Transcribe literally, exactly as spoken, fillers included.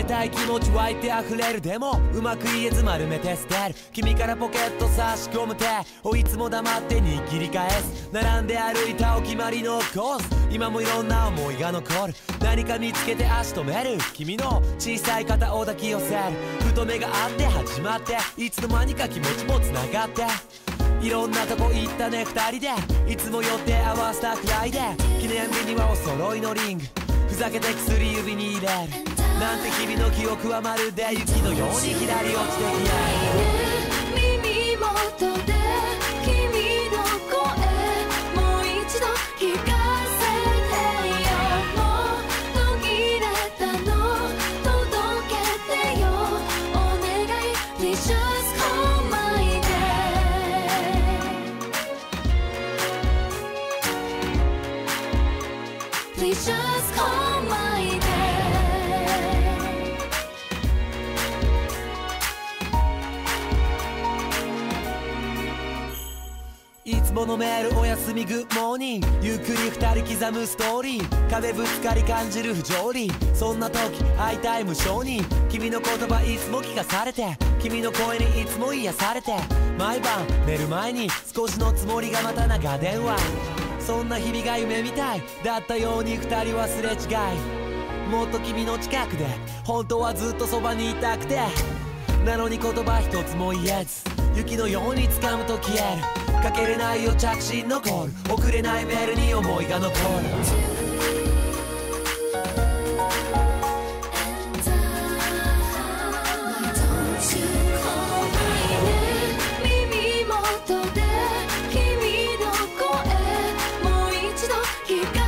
たい気持ち湧いて溢れる。でもうまく言えず丸めて捨てる。君からポケット差し込む手をいつも黙って握り返す。並んで歩いたお決まりのコース、今もいろんな思いが残る。何か見つけて足止める。君の小さい肩を抱き寄せる。ふと目が合って始まって、いつの間にか気持ちもつながって、いろんなとこ行ったね二人で、いつも予定合わせたくらいで、記念日にはお揃いのリング、ふざけて薬指に入れる。なんて日々の記憶はまるで雪のように左落ちて消える。 耳元で君の声もう一度聞かせてよ。もう途切れたの届けてよ。お願い Please just call my day Please just call my day いつものメールおやすみグッモーニング、ゆっくり二人刻むストーリー、壁ぶつかり感じる不条理、そんな時会いたい無性に君の言葉いつも聞かされて、君の声にいつも癒されて、毎晩寝る前に少しのつもりがまた長電話、そんな日々が夢みたいだったように二人はすれ違い、もっと君の近くで本当はずっとそばにいたくて、なのに言葉一つも言えず雪のように掴むと消える。かけれないよ着信のコール、送れないメールに思いが残る。 耳元で君の声もう一度聞か